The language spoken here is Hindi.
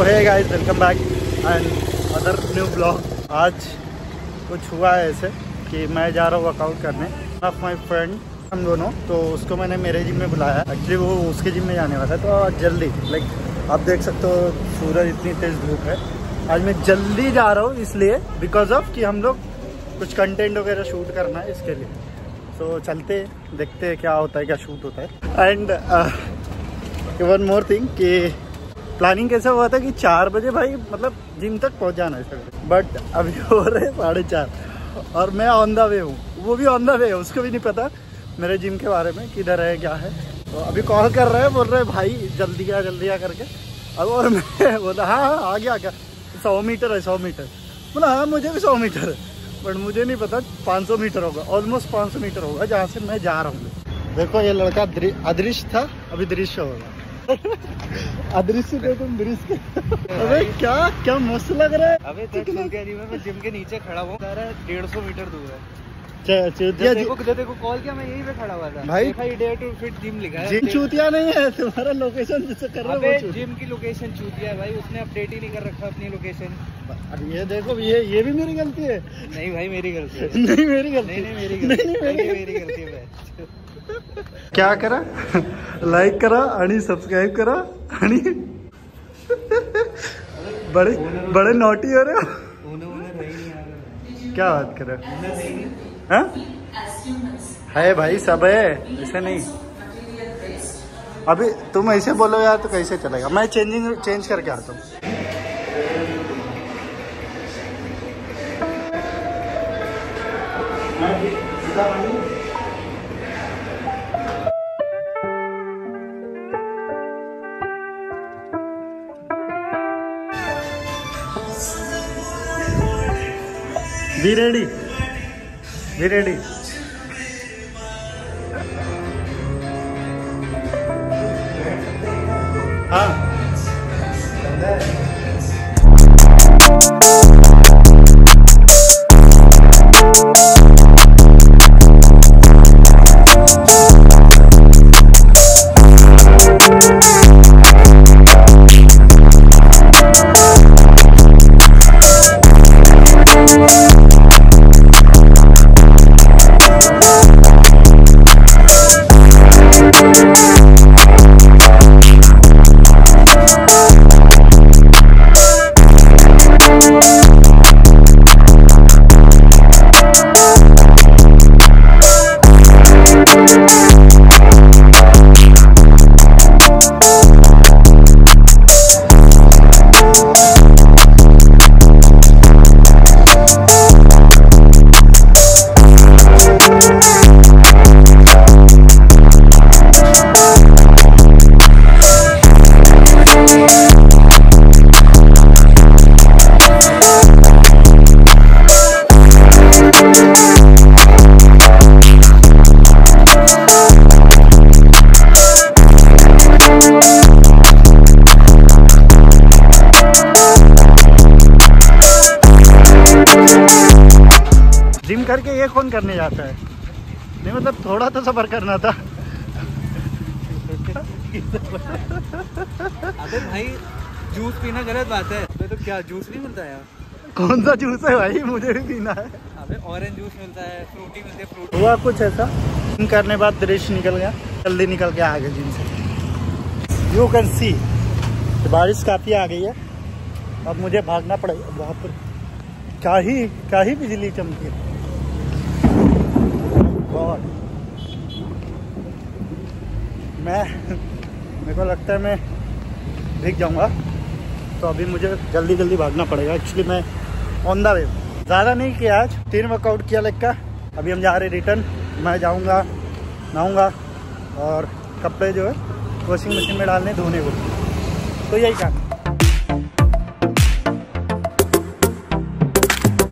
है guys, welcome back and other new blog. आज कुछ हुआ है ऐसे कि मैं जा रहा हूँ वर्कआउट करने, ऑफ माई फ्रेंड हम दोनों। तो उसको मैंने मेरे जिम में बुलाया। एक्चुअली वो उसके जिम में जाने वाला है, तो जल्दी आप देख सकते हो सूरज इतनी तेज़ धूप है। आज मैं जल्दी जा रहा हूँ इसलिए बिकॉज ऑफ कि हम लोग कुछ कंटेंट वगैरह शूट करना है इसके लिए। तो चलते देखते हैं क्या होता है, क्या शूट होता है। एंड वन मोर थिंग कि प्लानिंग कैसा हुआ था कि 4 बजे भाई मतलब जिम तक पहुंच जाना है सर, बट अभी हो रहे 4:30 और मैं ऑन द वे हूँ, वो भी ऑन द वे है। उसको भी नहीं पता मेरे जिम के बारे में, किधर है क्या है। तो अभी कॉल कर रहे हैं, बोल रहे भाई जल्दी आ करके। अब और मैं बोला हाँ आ गया क्या, 100 मीटर है 100 मीटर। बोला हाँ मुझे भी 100 मीटर है, बट मुझे नहीं पता 500 मीटर होगा, ऑलमोस्ट 500 मीटर होगा जहाँ से मैं जा रहा हूँ। देखो ये लड़का अदृश्य था, अभी दृश्य होगा। अदृश्य पे तुम दृश्य। अबे क्या मस्त लग रहा है। अबे मैं जिम के नीचे खड़ा हूँ, 150 मीटर दूर है। चूतिया देखो कॉल किया, मैं यहीं पे खड़ा हुआ था भाई। डेयर टू फिट जिम लिखा है। जिम चूतिया नहीं है, तुम्हारा लोकेशन जिससे कर रहे हो जिम की लोकेशन चूतिया है भाई, उसने अपडेट ही नहीं कर रखा अपनी लोकेशन। अरे ये देखो ये भी मेरी गलती है। नहीं भाई मेरी गलती है। नहीं मेरी गलती, नहीं मेरी गलती है। क्या करा, लाइक करा आणि सबस्क्राइब करा आणि बड़े नोटी हो रहे हो। क्या बात कर रहे हो? है भाई, सब है, ऐसे नहीं। अभी तुम ऐसे बोलो यार तो कैसे चलेगा। मैं चेंज करके आता हूँ। Be ready. हाँ करके ये कौन करने जाता है? नहीं मतलब थोड़ा तो सफर करना था। अबे भाई जूस पीना गलत बात है। अबे तो क्या जूस नहीं मिलता यार? कौन सा जूस है भाई, मुझे भी पीना है। अबे ऑरेंज जूस मिलता है, फ्रूटी मिलती है, फ्रूटी। हुआ कुछ ऐसा, जिम करने बाद दृश्य निकल गया, जल्दी निकल के आ गए जिम से। यू कैन सी बारिश काफ़ी आ गई है, अब मुझे भागना पड़ेगा। वहाँ पर क्या ही बिजली चमकी है। मेरे को लगता है मैं भीग जाऊंगा, तो अभी मुझे जल्दी भागना पड़ेगा। एक्चुअली मैं ऑन द वे, ज़्यादा नहीं किया आज, 3 वर्कआउट किया लेग का। अभी हम जा रहे रिटर्न। मैं जाऊंगा, नहाऊंगा और कपड़े जो है वॉशिंग मशीन में डालने धोने को। तो यही काम।